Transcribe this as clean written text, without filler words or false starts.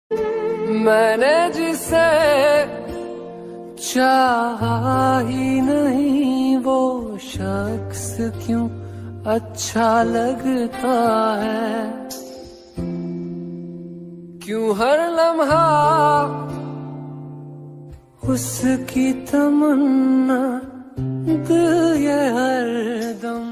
मैंने जिसे चाहा ही नहीं वो शख्स क्यों अच्छा लगता है। क्यों हर लम्हा उसकी तमन्ना दिल ये हरदम